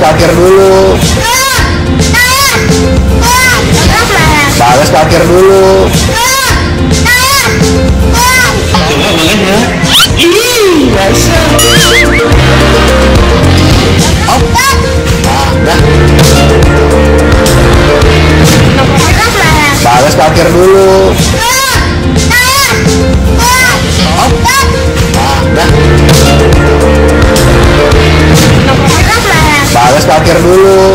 parkir dulu. Bagas parkir dulu. Coba banget ya. Ih, biasa. Bagas parkir dulu. Bagas parkir dulu.